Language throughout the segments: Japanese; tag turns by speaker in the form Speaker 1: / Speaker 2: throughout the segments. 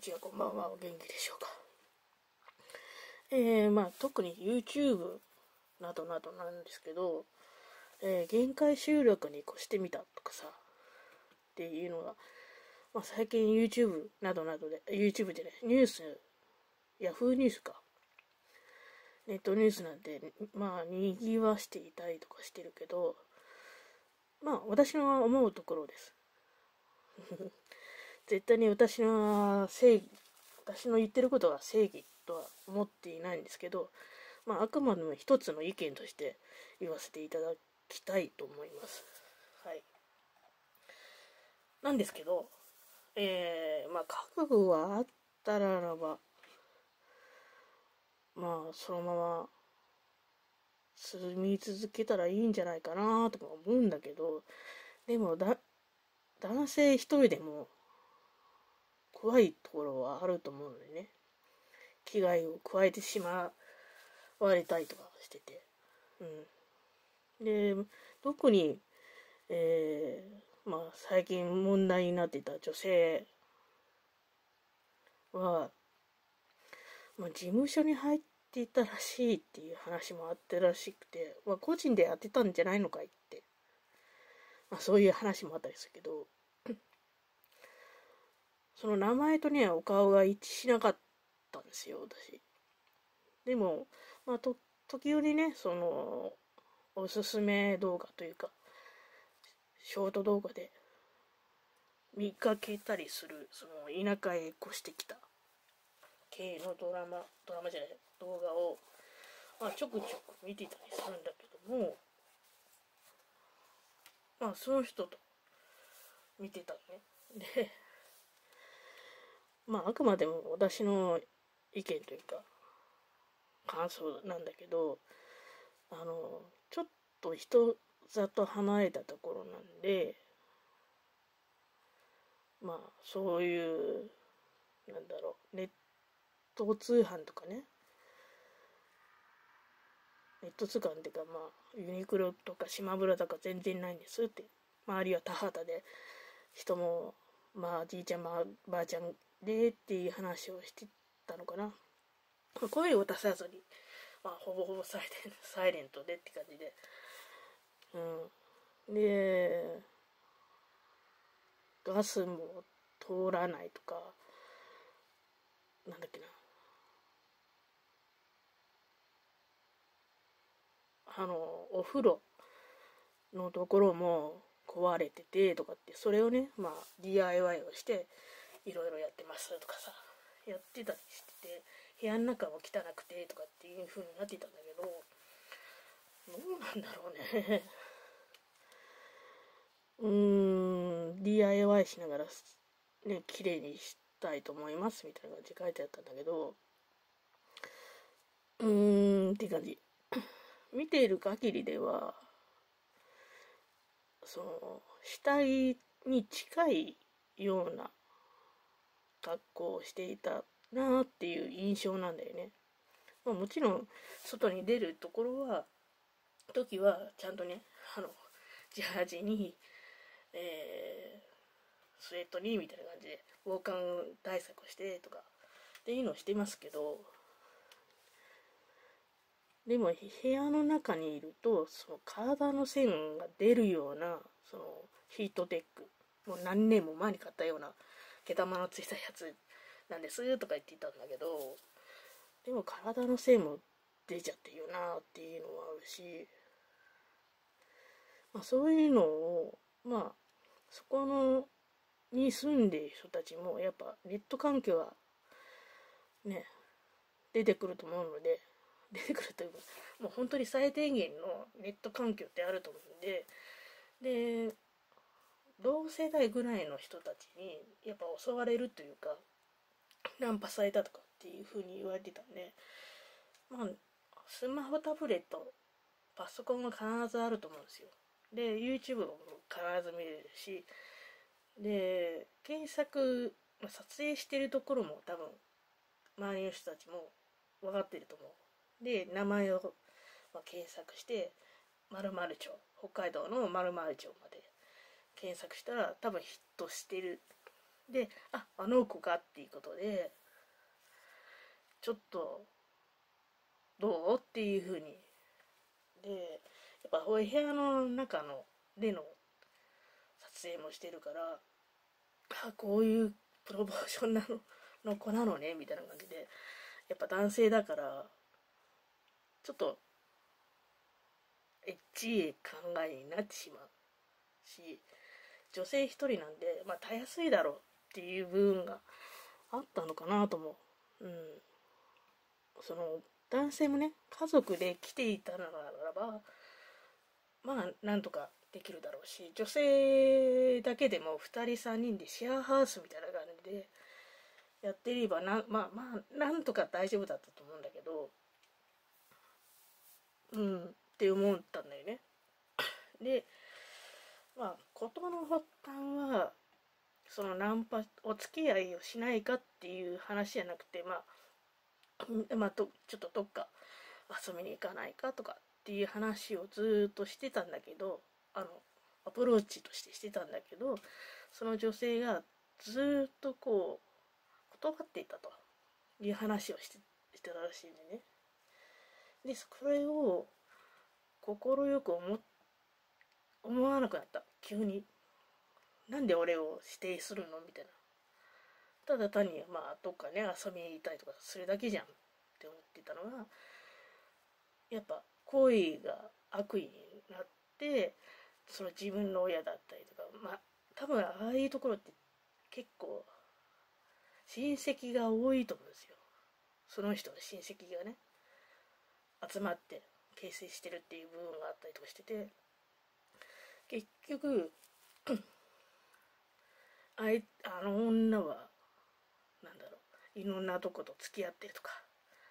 Speaker 1: ちは、こんばんは。お元気でしょうか。特に YouTube などなどなんですけど、限界集落に越してみたとかさ、っていうのが、最近 YouTube などなどで、YouTube でね、ニュース、Yahoo ニュースか。ネットニュースなんて、賑わしていたりとかしてるけど、私の思うところです。絶対に私の言ってることが正義とは思っていないんですけど、あくまでも一つの意見として言わせていただきたいと思います。はい。なんですけど、覚悟はあったならば、そのまま住み続けたらいいんじゃないかなとか思うんだけど、でも男性一人でも怖いところはあると思うのでね、危害を加えてしまわれたりとかしてて、で、特に、最近問題になっていた女性は、事務所に入っていたらしいっていう話もあってらしくて、個人でやってたんじゃないのかいって、そういう話もあったりするけど、その名前とね、お顔が一致しなかったんですよ、私。でも、時折ね、おすすめ動画というか、ショート動画で見かけたりする、田舎へ越してきた系のドラマじゃない、動画を、ちょくちょく見てたりするんだけども、その人と見てたのね。で、あくまでも私の意見というか、感想なんだけど、ちょっと人里離れたところなんで、そういう、ネット通販とかね、ネット通販っていうか、ユニクロとか島村とか全然ないんですって。周りは田畑で、人も、じいちゃん、ばあちゃんでっていう話をしてたのかな。声を出さずに、ほぼほぼサイレントでって感じで。で、ガスも通らないとか、なんだっけな。お風呂のところも壊れててとかって、それをね、DIY をして、いろいろやってますとかさ、やってたりしてて、部屋の中も汚くてとかっていう風になってたんだけど、どうなんだろうね。DIY しながら、ね、綺麗にしたいと思いますみたいな感じで書いてあったんだけど、って感じ。見ている限りでは、死体に近いような格好をしていたなっていう印象なんだよね。もちろん外に出る時はちゃんとね、ジャージに、スウェットにみたいな感じで防寒対策をしてとかっていうのをしてますけど、でも部屋の中にいると体の線が出るようなヒートテック、もう何年も前に買ったような毛玉のついたやつなんですとか言っていたんだけど、でも体の線も出ちゃってるよなっていうのもあるし、そういうのをそこに住んでいる人たちもやっぱネット環境はね出てくると思うので、出てくるというか、もう本当に最低限のネット環境ってあると思うんで、同世代ぐらいの人たちにやっぱ襲われるというか、ナンパされたとかっていう風に言われてたんで、スマホ、タブレット、パソコンは必ずあると思うんですよ。で、YouTube も必ず見れるし、で、撮影してるところも多分、周りの人たちも分かってると思う。で、名前を、検索して、〇〇町、北海道の〇〇町まで検索したら多分ヒットしてる。 で、あの子かっていうことで、ちょっと、どうっていうふうに。で、やっぱお部屋の中での撮影もしてるから、こういうプロポーションの子なのね、みたいな感じで、やっぱ男性だから、ちょっと、エッチい考えになってしまうし、女性一人なんで、たやすいだろうっていう部分があったのかなとも。その、男性もね、家族で来ていたならば、なんとかできるだろうし、女性だけでも2人3人でシェアハウスみたいな感じでやってればなんとか大丈夫だったと思うんだけど、って思ったんだよね。で、事の発端は、そのナンパ、お付き合いをしないかっていう話じゃなくて、ちょっとどっか遊びに行かないかとかっていう話をずっとしてたんだけど、アプローチとしてたんだけど、その女性がずっと断っていたという話をしてたらしいんでね。で、それを快く思わなくなった。急に。なんで俺を指定するのみたいな。ただ単に、どっかね、遊びに行ったりとかするだけじゃんって思ってたのが、やっぱ恋が悪意になって、その自分の親だったりとか、多分ああいうところって結構親戚が多いと思うんですよ。その人の親戚がね、集まって形成してるっていう部分があったりとかしてて、結局あの女はなんだろう、いろんなとこと付き合ってるとか、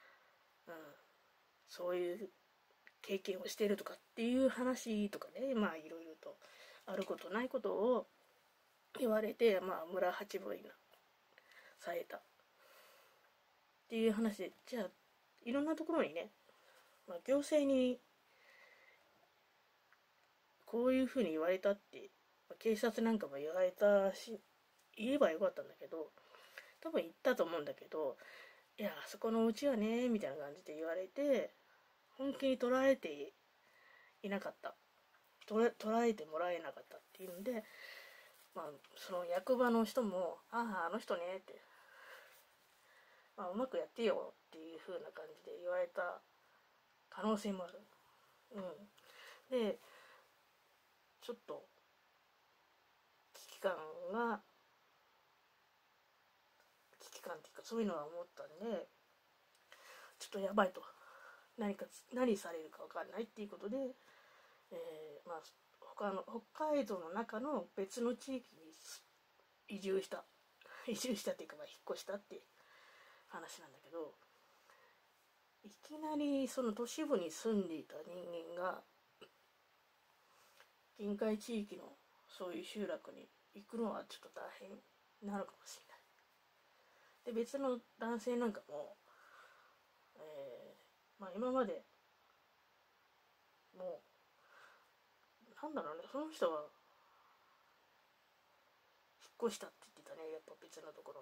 Speaker 1: そういう経験をしてるとかっていう話とかね、いろいろとあることないことを言われて、村八分にされたっていう話で、じゃあいろんなところにね、行政にこういうふうに言われたって、警察なんかも言われたし、言えばよかったんだけど、多分言ったと思うんだけど、いや、あそこのうちはね、みたいな感じで言われて、本気に捉えていなかった。捉えてもらえなかったっていうので、その役場の人も、あの人ねって、うまくやってよっていう風な感じで言われた可能性もある。で、ちょっとが、危機感っていうかそういうのは思ったんで、ちょっとやばいと。何されるか分かんないっていうことで、北海道の中の別の地域に移住したっていうか、引っ越したっていう話なんだけど、いきなりその都市部に住んでいた人間が臨海地域のそういう集落に行くのはちょっと大変になるかもしれない。で、別の男性なんかも、今までもなんだろうね、その人は引っ越したって言ってたね、やっぱ別のところ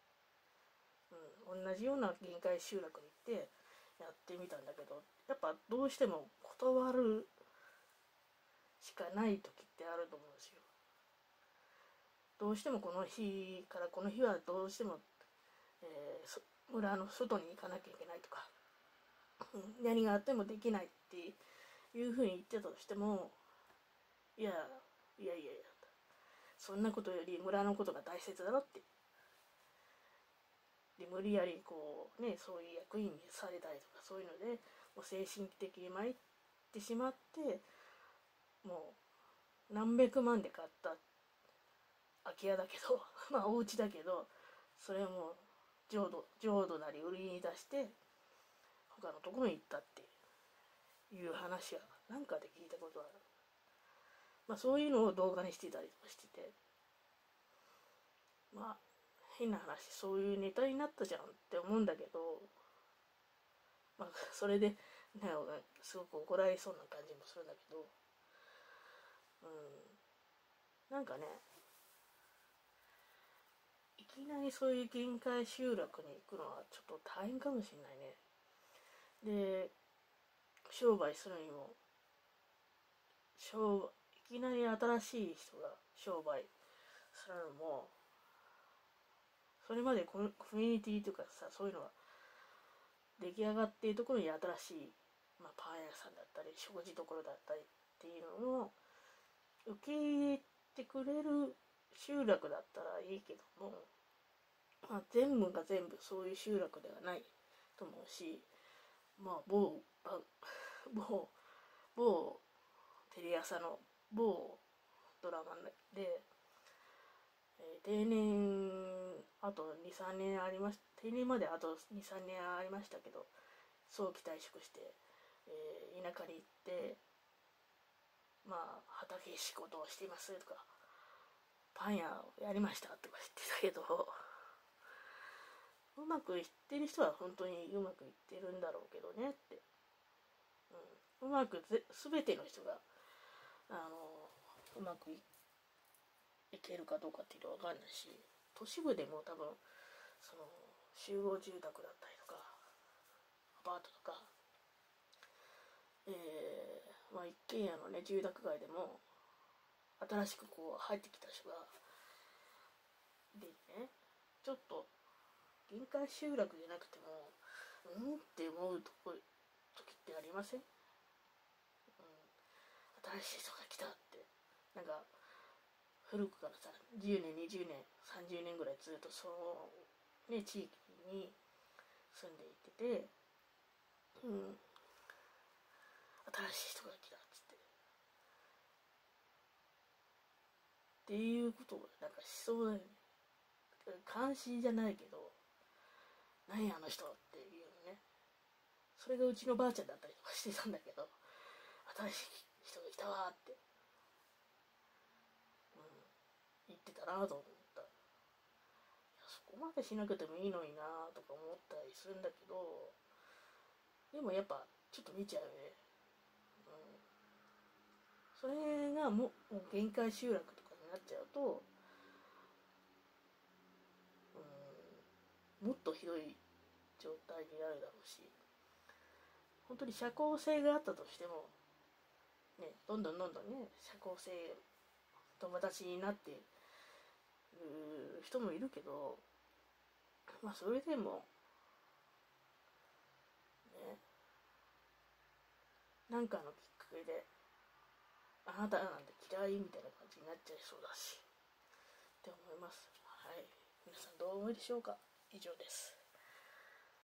Speaker 1: に。同じような臨海集落に行ってやってみたんだけど、やっぱどうしても断るしかない時ってあると思うんですよ。どうしてもこの日からこの日はどうしても、村の外に行かなきゃいけないとか、何があってもできないっていうふうに言ってたとしても、いやそんなことより村のことが大切だろって。で、無理やりそういう役員にされたりとか、そういうのでもう精神的に参ってしまって、もう何百万で買った空き家だけどお家だけど、それをもう浄土なり売りに出して他のところに行ったっていう話はなんかで聞いたことある。そういうのを動画にしてたりとかしてて、変な話、そういうネタになったじゃんって思うんだけど、それで、ね、すごく怒られそうな感じもするんだけど、なんかね、 きなりそういう限界集落に行くのはちょっと大変かもしれないね。で、商売するにも、いきなり新しい人が商売するのも、それまでコミュニティとかさ、そういうのが出来上がっているところに新しい、パン屋さんだったり食事処だったりっていうのを受け入れてくれる集落だったらいいけども、全部が全部そういう集落ではないと思うし、某テレ朝の某ドラマで、定年あと2、3年ありまし定年まであと2、3年ありましたけど、早期退職して、田舎に行って、畑仕事をしていますとか、パン屋をやりましたとか言ってたけど、うまくいってる人は本当にうまくいってるんだろうけどねって、うまく全ての人がうまくいけるかどうかっていうのは分かんないし、都市部でも多分その集合住宅だったりとかアパートとか、一軒家のね住宅街でも新しくこう入ってきた人がでね、ちょっと限界集落じゃなくてもって思う時ってありません？新しい人が来たって、なんか古くからさ、10年20年30年ぐらいずっとそのね地域に住んでいてて、新しい人が来たっつっていうことをなんかしそうだよね。監視じゃないけど、何やあの人っていうのね。それがうちのばあちゃんだったりとかしてたんだけど、新しい人が来たわって、言ってたなと思った。いや、そこまでしなくてもいいのになとか思ったりするんだけど、でもやっぱちょっと見ちゃうよね。それがもう限界集落とかになっちゃうと、もっとひどい状態になるだろうし、本当に社交性があったとしてもね、どんどんね社交性友達になっている人もいるけど、それでもね、なんかのきっかけであなたなんて嫌いみたいな感じになっちゃいそうだしって思います。はい、皆さんどう思いでしょうか。以上です。